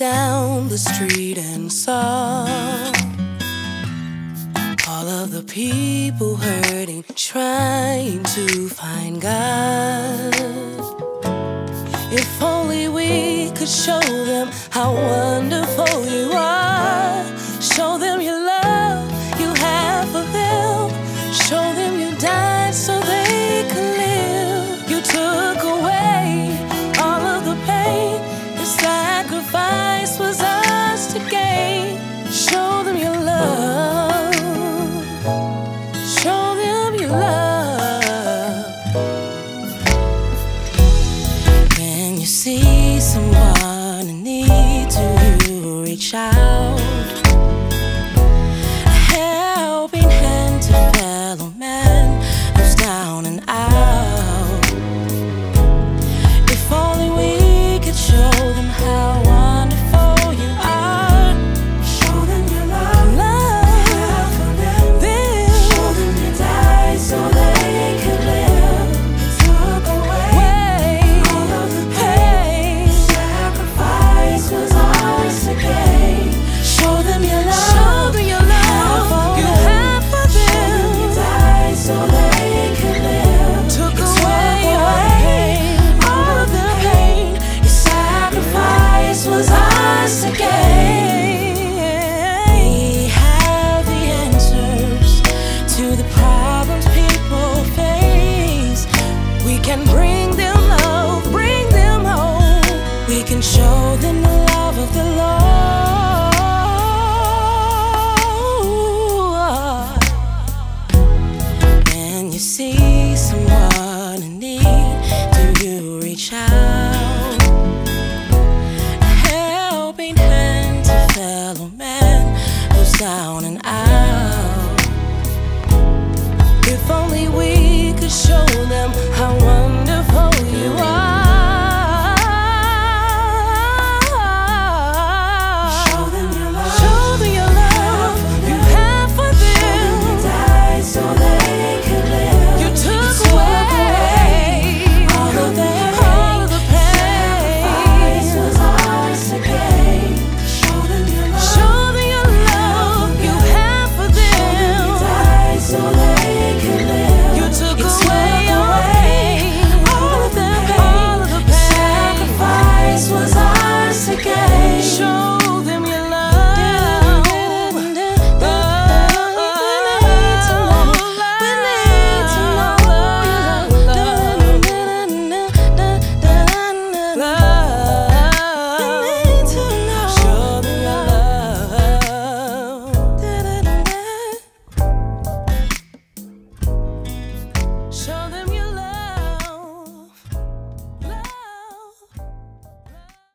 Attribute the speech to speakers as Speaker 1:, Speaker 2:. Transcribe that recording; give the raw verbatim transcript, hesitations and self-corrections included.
Speaker 1: down the street and saw all of the people hurting, trying to find God. If only we could show them how wonderful you are. Show them your love you have for them. Show them you died so they could live. You took away all of the pain. Your sacrifice was ours to gain. Show them your love. Show them your love. When you see someone in need to you, reach out. A helping hand to fellow man who's down and out. If only we could show them how wonderful you are. Show them your love, love for them. them. Show them you died so they could live. You took away all of the pain. Sacrifice was ours to gain. Show them your love. Show them your love you have for them. You died so they could live. Took away all pain, all of the pain. Your sacrifice was ours to gain. We have the answers to the problems people face. We can bring them love, bring them hope. We can show them the love of the Lord. When you see someone